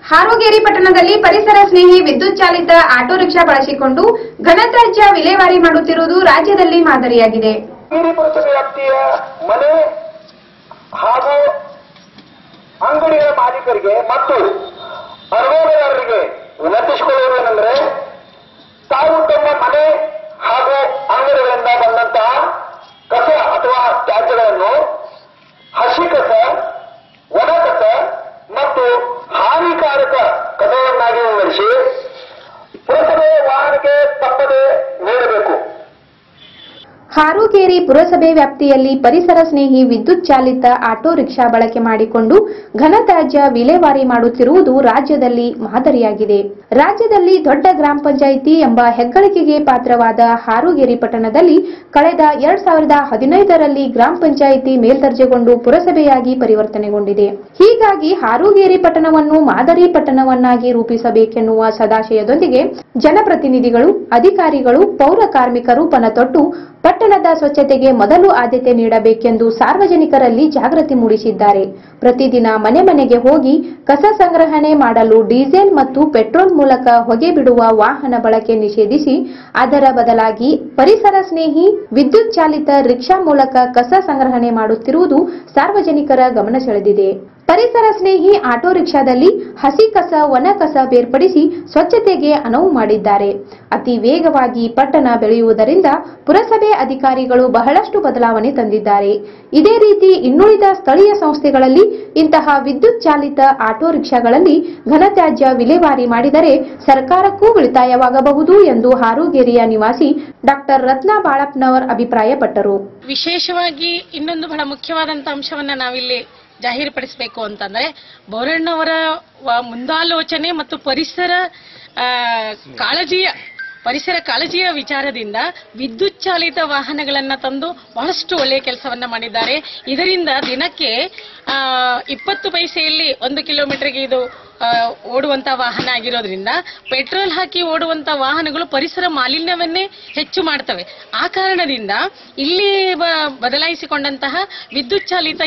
ಹಾರೋಗೇರಿ ಪಟ್ಟಣದಲ್ಲಿ ಪರಿಸರ ಸ್ನೇಹಿ ವಿದ್ಯುತ್ ಚಾಲಿತ ಆಟೋ ರಿಕ್ಷಾ ಬಳಸಿಕೊಂಡು ಘನತ್ಯಾಜ್ಯ ವಿಲೇವಾರಿ ಮಾಡುತ್ತಿರುವುದು ರಾಜ್ಯದಲ್ಲಿ ಮಾದರಿಯಾಗಿದೆ. ವ್ಯಾಪ್ತಿಯ ಮನೆ ಹಾಗೂ ಅಂಗಡಿಗಳ ಮಾಲೀಕರಿಗೆ ಮತ್ತು ಅನುಭವದಾರರಿಗೆ ವಿನಂತಿಸಿಕೊಳ್ಳುವುದೇನೆಂದರೆ, ತಾವು ತಮ್ಮ ಮನೆ ಹಾಗೂ ಅಂಗಡಿಗಳಿಂದ ಬಂದಂತಹ ಕಸ ಅಥವಾ ತ್ಯಾಜ್ಯಗಳನ್ನು ಹಸಿ ಕಸ, ಒಣ ಕಸ ಮತ್ತು ಹಾನಿಕಾರಕ ಕಸವನ್ನಾಗಿ ವಿಂಗಡಿಸಿ ಪುರಸಭೆ ವಾಹನಕ್ಕೆ ತಪ್ಪದೆ ನೀಡಬೇಕು. ಹಾರೋಗೇರಿ ಪುರಸಭೆ ವ್ಯಾಪ್ತಿಯಲ್ಲಿ ಪರಿಸರ ಸ್ನೇಹಿ ವಿದ್ಯುತ್ ಚಾಲಿತ ಆಟೋ ರಿಕ್ಷಾ ಬಳಕೆ ಮಾಡಿಕೊಂಡು ಘನತ್ಯಾಜ್ಯ ವಿಲೇವಾರಿ ಮಾಡುತ್ತಿರುವುದು ರಾಜ್ಯದಲ್ಲಿ ಮಾದರಿಯಾಗಿದೆ. ರಾಜ್ಯದಲ್ಲಿ ದೊಡ್ಡ ಗ್ರಾಮ ಪಂಚಾಯಿತಿ ಎಂಬ ಹೆಗ್ಗಳಿಕೆಗೆ ಪಾತ್ರವಾದ ಹಾರೋಗೇರಿ ಪಟ್ಟಣದಲ್ಲಿ ಕಳೆದ 2015ರಲ್ಲಿ ಗ್ರಾಮ ಪಂಚಾಯಿತಿ ಮೇಲ್ದರ್ಜೆಗೊಂಡು ಪುರಸಭೆಯಾಗಿ ಪರಿವರ್ತನೆಗೊಂಡಿದೆ. ಹೀಗಾಗಿ ಹಾರೋಗೇರಿ ಪಟ್ಟಣವನ್ನು ಮಾದರಿ ಪಟ್ಟಣವನ್ನಾಗಿ ರೂಪಿಸಬೇಕೆನ್ನುವ ಸದಾಶಯದೊಂದಿಗೆ ಜನಪ್ರತಿನಿಧಿಗಳು, ಅಧಿಕಾರಿಗಳು, ಪೌರ ಕಾರ್ಮಿಕರು ಪಣತೊಟ್ಟು ಪಟ್ಟಣದ ಸ್ವಚ್ಛತೆಗೆ ಮೊದಲು ಆದ್ಯತೆ ನೀಡಬೇಕೆಂದು ಸಾರ್ವಜನಿಕರಲ್ಲಿ ಜಾಗೃತಿ ಮೂಡಿಸಿದ್ದಾರೆ. ಪ್ರತಿದಿನ ಮನೆ ಮನೆಗೆ ಹೋಗಿ ಕಸ ಸಂಗ್ರಹಣೆ ಮಾಡಲು ಡೀಸೆಲ್ ಮತ್ತು ಪೆಟ್ರೋಲ್ ಮೂಲಕ ಹೊಗೆ ಬಿಡುವ ವಾಹನ ಬಳಕೆ ನಿಷೇಧಿಸಿ ಅದರ ಬದಲಾಗಿ ಪರಿಸರ ಸ್ನೇಹಿ ವಿದ್ಯುತ್ ಚಾಲಿತ ರಿಕ್ಷಾ ಮೂಲಕ ಕಸ ಸಂಗ್ರಹಣೆ ಮಾಡುತ್ತಿರುವುದು ಸಾರ್ವಜನಿಕರ ಗಮನ ಸೆಳೆದಿದೆ. ಪರಿಸರ ಸ್ನೇಹಿ ಆಟೋ ರಿಕ್ಷಾದಲ್ಲಿ ಹಸಿ ಕಸ, ಒಣ ಕಸ ಬೇರ್ಪಡಿಸಿ ಸ್ವಚ್ಛತೆಗೆ ಅನುವು ಮಾಡಿದ್ದಾರೆ. ಅತಿ ವೇಗವಾಗಿ ಪಟ್ಟಣ ಬೆಳೆಯುವುದರಿಂದ ಪುರಸಭೆ ಅಧಿಕಾರಿಗಳು ಬಹಳಷ್ಟು ಬದಲಾವಣೆ ತಂದಿದ್ದಾರೆ. ಇದೇ ರೀತಿ ಇನ್ನುಳಿದ ಸ್ಥಳೀಯ ಸಂಸ್ಥೆಗಳಲ್ಲಿ ಇಂತಹ ವಿದ್ಯುತ್ ಚಾಲಿತ ಆಟೋ ರಿಕ್ಷಾಗಳಲ್ಲಿ ಘನತ್ಯಾಜ್ಯ ವಿಲೇವಾರಿ ಮಾಡಿದರೆ ಸರ್ಕಾರಕ್ಕೂ ಉಳಿತಾಯವಾಗಬಹುದು ಎಂದು ಹಾರೋಗೇರಿಯ ನಿವಾಸಿ ಡಾಕ್ಟರ್ ರತ್ನಾ ಬಾಳಪ್ಪನವರ್ ಅಭಿಪ್ರಾಯಪಟ್ಟರು. ವಿಶೇಷವಾಗಿ ಇನ್ನೊಂದು ಬಹಳ ಮುಖ್ಯವಾದಂತಹ ಅಂಶವನ್ನ ನಾವಿಲ್ಲಿ ಜಾಹೀರುಪಡಿಸಬೇಕು ಅಂತಂದ್ರೆ, ಬೋರಣ್ಣವರ ಮುಂದಾಲೋಚನೆ ಮತ್ತು ಪರಿಸರ ಕಾಳಜಿಯ ವಿಚಾರದಿಂದ ವಿದ್ಯುತ್ ಚಾಲಿತ ವಾಹನಗಳನ್ನ ತಂದು ಬಹಳಷ್ಟು ಒಳ್ಳೆಯ ಕೆಲಸವನ್ನ ಮಾಡಿದ್ದಾರೆ. ಇದರಿಂದ ದಿನಕ್ಕೆ 20 ಪೈಸೆಯಲ್ಲಿ 1 ಕಿಲೋಮೀಟರ್ಗೆ ಇದು ಓಡುವಂತ ವಾಹನ ಆಗಿರೋದ್ರಿಂದ ಪೆಟ್ರೋಲ್ ಹಾಕಿ ಓಡುವಂತ ವಾಹನಗಳು ಪರಿಸರ ಮಾಲಿನ್ಯವನ್ನೇ ಹೆಚ್ಚು ಮಾಡ್ತವೆ. ಆ ಕಾರಣದಿಂದ ಇಲ್ಲಿ ಬದಲಾಯಿಸಿಕೊಂಡಂತಹ ವಿದ್ಯುತ್ ಚಾಲಿತ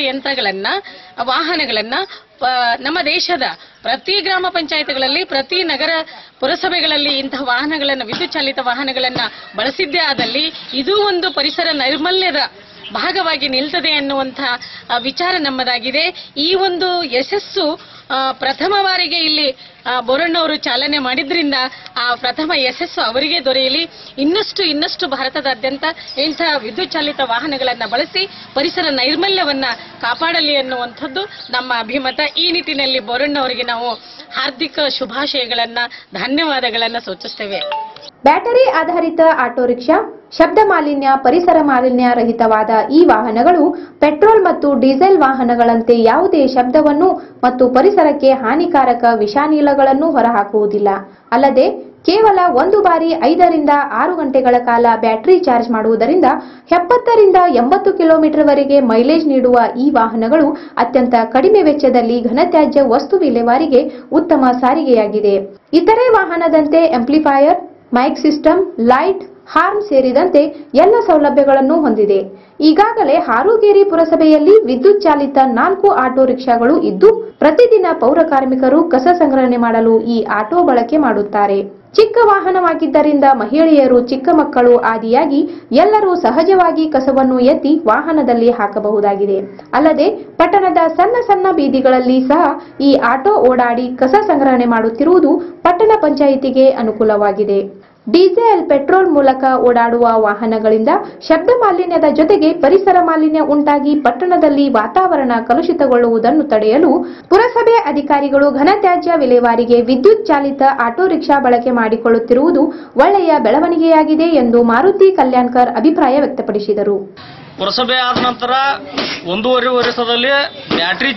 ವಾಹನಗಳನ್ನ ನಮ್ಮ ದೇಶದ ಪ್ರತಿ ಗ್ರಾಮ ಪಂಚಾಯತ್ಗಳಲ್ಲಿ, ಪ್ರತಿ ನಗರ ಪುರಸಭೆಗಳಲ್ಲಿ ಇಂತಹ ವಾಹನಗಳನ್ನು, ವಿದ್ಯುತ್ ಚಾಲಿತ ವಾಹನಗಳನ್ನ ಬಳಸಿದ್ದೇ ಆದಲ್ಲಿ ಇದು ಒಂದು ಪರಿಸರ ನೈರ್ಮಲ್ಯದ ಭಾಗವಾಗಿ ನಿಲ್ತದೆ ಅನ್ನುವಂತಹ ವಿಚಾರ ನಮ್ಮದಾಗಿದೆ. ಈ ಒಂದು ಯಶಸ್ಸು ಪ್ರಥಮ ಬಾರಿಗೆ ಇಲ್ಲಿ ಬೋರಣ್ಣವರು ಚಾಲನೆ ಮಾಡಿದ್ರಿಂದ ಆ ಪ್ರಥಮ ಯಶಸ್ಸು ಅವರಿಗೆ ದೊರೆಯಲಿ. ಇನ್ನಷ್ಟು ಭಾರತದಾದ್ಯಂತ ಇಂತಹ ವಿದ್ಯುತ್ ಚಾಲಿತ ವಾಹನಗಳನ್ನ ಬಳಸಿ ಪರಿಸರ ನೈರ್ಮಲ್ಯವನ್ನ ಕಾಪಾಡಲಿ ಅನ್ನುವಂಥದ್ದು ನಮ್ಮ ಅಭಿಮತ. ಈ ನಿಟ್ಟಿನಲ್ಲಿ ಬೋರಣ್ಣವರಿಗೆ ನಾವು ಹಾರ್ದಿಕ ಶುಭಾಶಯಗಳನ್ನ, ಧನ್ಯವಾದಗಳನ್ನ ಸೂಚಿಸುತ್ತೇವೆ. ಬ್ಯಾಟರಿ ಆಧಾರಿತ ಆಟೋ ರಿಕ್ಷಾ, ಶಬ್ದ ಮಾಲಿನ್ಯ, ಪರಿಸರ ಮಾಲಿನ್ಯ ರಹಿತವಾದ ಈ ವಾಹನಗಳು ಪೆಟ್ರೋಲ್ ಮತ್ತು ಡೀಸೆಲ್ ವಾಹನಗಳಂತೆ ಯಾವುದೇ ಶಬ್ದವನ್ನು ಮತ್ತು ಪರಿಸರಕ್ಕೆ ಹಾನಿಕಾರಕ ವಿಷಾನಿಲಗಳನ್ನು ಹೊರಹಾಕುವುದಿಲ್ಲ. ಅಲ್ಲದೆ ಕೇವಲ ಒಂದು ಬಾರಿ 5 ರಿಂದ 6 ಗಂಟೆಗಳ ಕಾಲ ಬ್ಯಾಟರಿ ಚಾರ್ಜ್ ಮಾಡುವುದರಿಂದ 70 ರಿಂದ 80 ಕಿಲೋಮೀಟರ್ ವರೆಗೆ ಮೈಲೇಜ್ ನೀಡುವ ಈ ವಾಹನಗಳು ಅತ್ಯಂತ ಕಡಿಮೆ ವೆಚ್ಚದಲ್ಲಿ ಘನತ್ಯಾಜ್ಯ ವಸ್ತು ವಿಲೇವಾರಿಗೆ ಉತ್ತಮ ಸಾರಿಗೆಯಾಗಿದೆ. ಇತರೆ ವಾಹನದಂತೆ amplifier, mic system, light, horn ಸೇರಿದಂತೆ ಎಲ್ಲ ಸೌಲಭ್ಯಗಳನ್ನು ಹೊಂದಿದೆ. ಈಗಾಗಲೇ ಹಾರೋಗೇರಿ ಪುರಸಭೆಯಲ್ಲಿ ವಿದ್ಯುತ್ ಚಾಲಿತ 4 ಆಟೋ ರಿಕ್ಷಾಗಳು ಇದ್ದು ಪ್ರತಿದಿನ ಪೌರ ಕಾರ್ಮಿಕರು ಕಸ ಸಂಗ್ರಹಣೆ ಮಾಡಲು ಈ ಆಟೋ ಬಳಕೆ ಮಾಡುತ್ತಾರೆ. ಚಿಕ್ಕ ವಾಹನವಾಗಿದ್ದರಿಂದ ಮಹಿಳೆಯರು, ಚಿಕ್ಕ ಮಕ್ಕಳು ಆದಿಯಾಗಿ ಎಲ್ಲರೂ ಸಹಜವಾಗಿ ಕಸವನ್ನು ಎತ್ತಿ ವಾಹನದಲ್ಲಿ ಹಾಕಬಹುದಾಗಿದೆ. ಅಲ್ಲದೆ ಪಟ್ಟಣದ ಸಣ್ಣ ಬೀದಿಗಳಲ್ಲಿ ಸಹ ಈ ಆಟೋ ಓಡಾಡಿ ಕಸ ಸಂಗ್ರಹಣೆ ಮಾಡುತ್ತಿರುವುದು ಪಟ್ಟಣ ಪಂಚಾಯಿತಿಗೆ ಅನುಕೂಲವಾಗಿದೆ. ಡೀಸೆಲ್, ಪೆಟ್ರೋಲ್ ಮೂಲಕ ಓಡಾಡುವ ವಾಹನಗಳಿಂದ ಶಬ್ದ ಮಾಲಿನ್ಯದ ಜೊತೆಗೆ ಪರಿಸರ ಮಾಲಿನ್ಯ ಉಂಟಾಗಿ ಪಟ್ಟಣದಲ್ಲಿ ವಾತಾವರಣ ಕಲುಷಿತಗೊಳ್ಳುವುದನ್ನು ತಡೆಯಲು ಪುರಸಭೆ ಅಧಿಕಾರಿಗಳು ಘನತ್ಯಾಜ್ಯ ವಿಲೇವಾರಿಗೆ ವಿದ್ಯುತ್ ಚಾಲಿತ ಆಟೋ ರಿಕ್ಷಾ ಬಳಕೆ ಮಾಡಿಕೊಳ್ಳುತ್ತಿರುವುದು ಒಳ್ಳೆಯ ಬೆಳವಣಿಗೆಯಾಗಿದೆ ಎಂದು ಮಾರುತಿ ಕಲ್ಯಾಣ್ಕರ್ ಅಭಿಪ್ರಾಯ ವ್ಯಕ್ತಪಡಿಸಿದರು. ಪುರಸಭೆ ಆದ ನಂತರ 1.5 ವರ್ಷದಲ್ಲಿ ಬ್ಯಾಟರಿ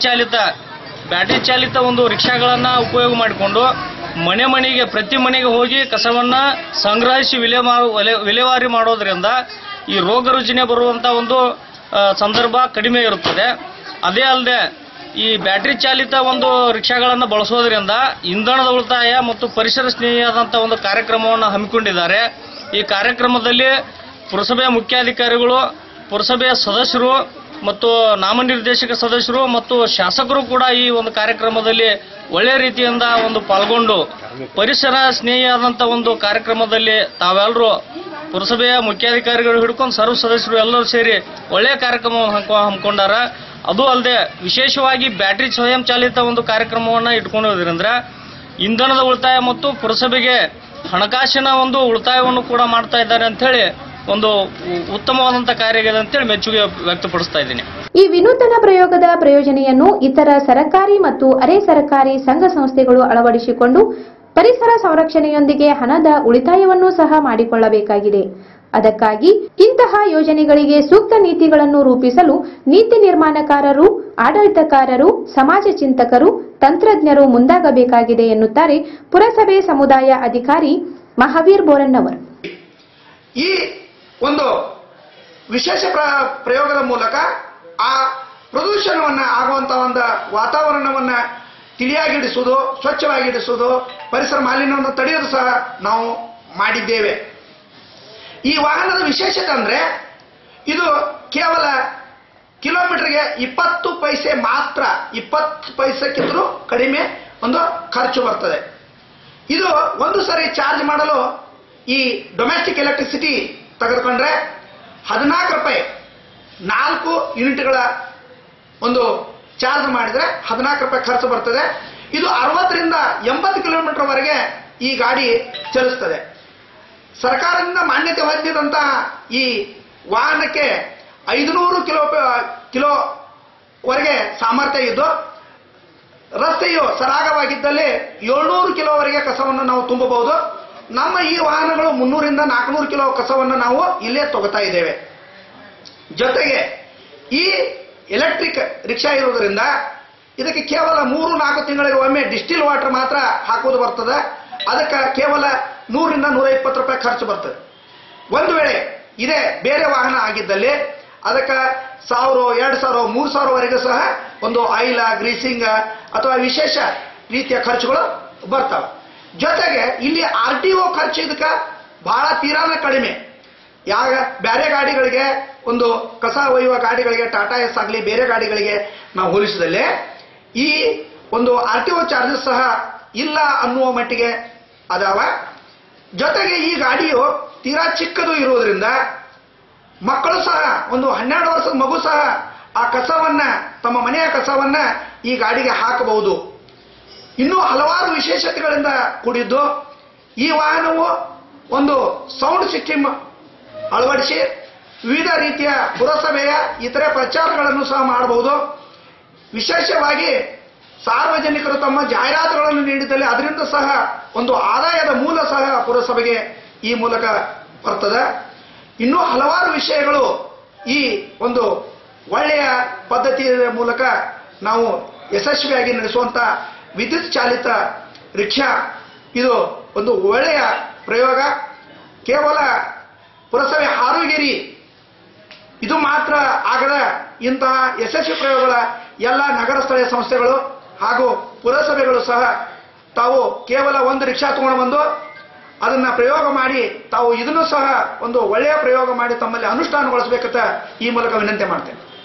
ಚಾಲಿತ ಒಂದು ರಿಕ್ಷಾಗಳನ್ನ ಉಪಯೋಗ ಮಾಡಿಕೊಂಡು ಪ್ರತಿ ಮನೆಗೆ ಹೋಗಿ ಕಸವನ್ನ ಸಂಗ್ರಹಿಸಿ ವಿಲೇವಾರಿ ಮಾಡೋದ್ರಿಂದ ಈ ರೋಗ ರುಜಿನ ಬರುವಂತ ಒಂದು ಸಂದರ್ಭ ಕಡಿಮೆ ಇರುತ್ತದೆ. ಅದೇ ಅಲ್ಲದೆ ಈ ಬ್ಯಾಟರಿ ಚಾಲಿತ ಒಂದು ರಿಕ್ಷಾಗಳನ್ನು ಬಳಸೋದ್ರಿಂದ ಇಂಧನದ ಉಳಿತಾಯ ಮತ್ತು ಪರಿಸರ ಸ್ನೇಹಿಯಾದಂತಹ ಒಂದು ಕಾರ್ಯಕ್ರಮವನ್ನು ಹಮ್ಮಿಕೊಂಡಿದ್ದಾರೆ. ಈ ಕಾರ್ಯಕ್ರಮದಲ್ಲಿ ಪುರಸಭೆಯ ಮುಖ್ಯಾಧಿಕಾರಿಗಳು, ಪುರಸಭೆಯ ಸದಸ್ಯರು ಮತ್ತು ನಾಮನಿರ್ದೇಶಕ ಸದಸ್ಯರು ಮತ್ತು ಶಾಸಕರು ಕೂಡ ಈ ಒಂದು ಕಾರ್ಯಕ್ರಮದಲ್ಲಿ ಒಳ್ಳೆಯ ರೀತಿಯಿಂದ ಒಂದು ಪಾಲ್ಗೊಂಡು ಪರಿಸರ ಸ್ನೇಹಿಯಾದಂಥ ಒಂದು ಕಾರ್ಯಕ್ರಮದಲ್ಲಿ ತಾವೆಲ್ಲರೂ ಪುರಸಭೆಯ ಮುಖ್ಯಾಧಿಕಾರಿಗಳು ಹಿಡ್ಕೊಂಡು ಸರ್ವ ಸದಸ್ಯರು ಎಲ್ಲರೂ ಸೇರಿ ಒಳ್ಳೆಯ ಕಾರ್ಯಕ್ರಮವನ್ನು ಹಮ್ಮಿಕೊಂಡಾರ. ಅದು ಅಲ್ಲದೆ ವಿಶೇಷವಾಗಿ ಬ್ಯಾಟರಿ ಸ್ವಯಂ ಚಾಲಿತ ಒಂದು ಕಾರ್ಯಕ್ರಮವನ್ನು ಇಟ್ಕೊಂಡಿರೋದ್ರಿಂದ ಇಂಧನದ ಉಳಿತಾಯ ಮತ್ತು ಪುರಸಭೆಗೆ ಹಣಕಾಸಿನ ಒಂದು ಉಳಿತಾಯವನ್ನು ಕೂಡ ಮಾಡ್ತಾ ಇದ್ದಾರೆ ಅಂತೇಳಿ ಒಂದು ಉತ್ತಮವಾದಂಥ ಕಾರ್ಯ ಇದೆ ಅಂತೇಳಿ ಮೆಚ್ಚುಗೆ ವ್ಯಕ್ತಪಡಿಸ್ತಾ ಇದ್ದೀನಿ. ಈ ವಿನೂತನ ಪ್ರಯೋಗದ ಪ್ರಯೋಜನೆಯನ್ನು ಇತರ ಸರ್ಕಾರಿ ಮತ್ತು ಅರೆ ಸರ್ಕಾರಿ ಸಂಘ ಸಂಸ್ಥೆಗಳು ಅಳವಡಿಸಿಕೊಂಡು ಪರಿಸರ ಸಂರಕ್ಷಣೆಯೊಂದಿಗೆ ಹಣದ ಉಳಿತಾಯವನ್ನೂ ಸಹ ಮಾಡಿಕೊಳ್ಳಬೇಕಾಗಿದೆ. ಅದಕ್ಕಾಗಿ ಇಂತಹ ಯೋಜನೆಗಳಿಗೆ ಸೂಕ್ತ ನೀತಿಗಳನ್ನು ರೂಪಿಸಲು ನೀತಿ ನಿರ್ಮಾಣಕಾರರು, ಆಡಳಿತಕಾರರು, ಸಮಾಜ ಚಿಂತಕರು, ತಂತ್ರಜ್ಞರು ಮುಂದಾಗಬೇಕಾಗಿದೆ ಎನ್ನುತ್ತಾರೆ ಪುರಸಭೆ ಸಮುದಾಯ ಅಧಿಕಾರಿ ಮಹಾವೀರ್ ಬೋರನ್ನವರ್. ಈ ಒಂದು ವಿಶೇಷ ಪ್ರಯೋಗದ ಮೂಲಕ ಆ ಪ್ರದೂಷಣವನ್ನ ಆಗುವಂತಹ ಒಂದು ವಾತಾವರಣವನ್ನ ತಿಳಿಯಾಗಿಡಿಸುವುದು, ಸ್ವಚ್ಛವಾಗಿಡಿಸುವುದು, ಪರಿಸರ ಮಾಲಿನ್ಯವನ್ನು ತಡೆಯೋದು ಸಹ ನಾವು ಮಾಡಿದ್ದೇವೆ. ಈ ವಾಹನದ ವಿಶೇಷತೆ ಅಂದ್ರೆ ಇದು ಕೇವಲ ಕಿಲೋಮೀಟರ್ಗೆ 20 ಪೈಸೆ ಮಾತ್ರ, 20 ಪೈಸೆಕ್ಕಿಂತಲೂ ಕಡಿಮೆ ಒಂದು ಖರ್ಚು ಬರ್ತದೆ. ಇದು ಒಂದು ಸರಿ ಚಾರ್ಜ್ ಮಾಡಲು ಈ ಡೊಮೆಸ್ಟಿಕ್ ಎಲೆಕ್ಟ್ರಿಸಿಟಿ ತೆಗೆದುಕೊಂಡ್ರೆ 14 ರೂಪಾಯಿ 4 ಯೂನಿಟ್ಗಳ ಒಂದು ಚಾರ್ಜ್ ಮಾಡಿದ್ರೆ 14 ರೂಪಾಯಿ ಖರ್ಚು ಬರ್ತದೆ. ಇದು 60 ರಿಂದ 80 ಕಿಲೋಮೀಟರ್ ವರೆಗೆ ಈ ಗಾಡಿ ಚಲಿಸ್ತದೆ. ಸರ್ಕಾರದಿಂದ ಮಾನ್ಯತೆ ಹೊಂದಿದಂತಹ ಈ ವಾಹನಕ್ಕೆ 500 ಕಿಲೋವರೆಗೆ ಸಾಮರ್ಥ್ಯ ಇದ್ದು, ರಸ್ತೆಯು ಸರಾಗವಾಗಿದ್ದಲ್ಲಿ 700 ಕಿಲೋವರೆಗೆ ಕಸವನ್ನು ನಾವು ತುಂಬಬಹುದು. ನಮ್ಮ ಈ ವಾಹನಗಳು 300 ರಿಂದ 400 ಕಿಲೋ ಕಸವನ್ನು ನಾವು ಇಲ್ಲೇ ತಗೋತಾ ಇದ್ದೇವೆ. ಜೊತೆಗೆ ಈ ಎಲೆಕ್ಟ್ರಿಕ್ ರಿಕ್ಷಾ ಇರುವುದರಿಂದ ಇದಕ್ಕೆ ಕೇವಲ 3-4 ತಿಂಗಳಿಗೆ ಒಮ್ಮೆ ಡಿಸ್ಟಿಲ್ ವಾಟರ್ ಮಾತ್ರ ಹಾಕುವುದು ಬರ್ತದೆ. ಅದಕ್ಕೆ ಕೇವಲ 100 ರಿಂದ 120 ರೂಪಾಯಿ ಖರ್ಚು ಬರ್ತದೆ. ಒಂದು ವೇಳೆ ಇದೇ ಬೇರೆ ವಾಹನ ಆಗಿದ್ದಲ್ಲಿ ಅದಕ್ಕೆ 1000, 2000, 3000 ವರೆಗೂ ಸಹ ಒಂದು ಆಯಿಲ್, ಗ್ರೀಸಿಂಗ್ ಅಥವಾ ವಿಶೇಷ ರೀತಿಯ ಖರ್ಚುಗಳು ಬರ್ತವೆ. ಜೊತೆಗೆ ಇಲ್ಲಿ RTO ಖರ್ಚು ಇದಕ್ಕೆ ಬಹಳ ತೀರಾನ ಕಡಿಮೆ. ಬೇರೆ ಗಾಡಿಗಳಿಗೆ, ಒಂದು ಕಸ ಒಯ್ಯುವ ಗಾಡಿಗಳಿಗೆ, ಟಾಟಾ ಎಸ್ ಆಗಲಿ ಬೇರೆ ಗಾಡಿಗಳಿಗೆ ನಾವು ಹೋಲಿಸಿದಲ್ಲಿ ಈ ಒಂದು RTO ಚಾರ್ಜಸ್ ಸಹ ಇಲ್ಲ ಅನ್ನುವ ಮಟ್ಟಿಗೆ ಅದಾವ. ಜೊತೆಗೆ ಈ ಗಾಡಿಯು ತೀರಾ ಚಿಕ್ಕದು ಇರುವುದರಿಂದ ಮಕ್ಕಳು ಸಹ, ಒಂದು 12 ವರ್ಷದ ಮಗು ಸಹ ಆ ಕಸವನ್ನ, ತಮ್ಮ ಮನೆಯ ಕಸವನ್ನ ಈ ಗಾಡಿಗೆ ಹಾಕಬಹುದು. ಇನ್ನೂ ಹಲವಾರು ವಿಶೇಷತೆಗಳಿಂದ ಕೂಡಿದ್ದು ಈ ವಾಹನವು ಒಂದು ಸೌಂಡ್ ಸಿಸ್ಟಮ್ ಅಳವಡಿಸಿ ವಿವಿಧ ರೀತಿಯ ಪುರಸಭೆಯ ಇತರೆ ಪ್ರಚಾರಗಳನ್ನು ಸಹ ಮಾಡಬಹುದು. ವಿಶೇಷವಾಗಿ ಸಾರ್ವಜನಿಕರು ತಮ್ಮ ಜಾಹೀರಾತುಗಳನ್ನು ನೀಡಿದಲ್ಲಿ ಅದರಿಂದ ಸಹ ಒಂದು ಆದಾಯದ ಮೂಲ ಸಹ ಪುರಸಭೆಗೆ ಈ ಮೂಲಕ ಬರ್ತದೆ. ಇನ್ನೂ ಹಲವಾರು ವಿಷಯಗಳು ಈ ಒಂದು ಒಳ್ಳೆಯ ಪದ್ಧತಿಯ ಮೂಲಕ ನಾವು ಯಶಸ್ವಿಯಾಗಿ ನಡೆಸುವಂತ ವಿದ್ಯುತ್ ಚಾಲಿತ ರಿಕ್ಷಾ ಇದು ಒಂದು ಒಳ್ಳೆಯ ಪ್ರಯೋಗ. ಕೇವಲ ಪುರಸಭೆ ಹಾರುಗೇರಿ ಇದು ಮಾತ್ರ ಆಗದ ಇಂತಹ ಯಶಸ್ವಿ ಪ್ರಯೋಗಗಳ ಎಲ್ಲ ನಗರ ಸ್ಥಳೀಯ ಸಂಸ್ಥೆಗಳು ಹಾಗೂ ಪುರಸಭೆಗಳು ಸಹ ತಾವು ಕೇವಲ ಒಂದು ರಿಕ್ಷಾ ತಗೊಂಡು ಬಂದು ಅದನ್ನ ಪ್ರಯೋಗ ಮಾಡಿ ತಾವು ಇದನ್ನು ಸಹ ಒಂದು ಒಳ್ಳೆಯ ಪ್ರಯೋಗ ಮಾಡಿ ತಮ್ಮಲ್ಲಿ ಅನುಷ್ಠಾನಗೊಳಿಸಬೇಕಂತ ಈ ಮೂಲಕ ವಿನಂತಿ ಮಾಡ್ತೇನೆ.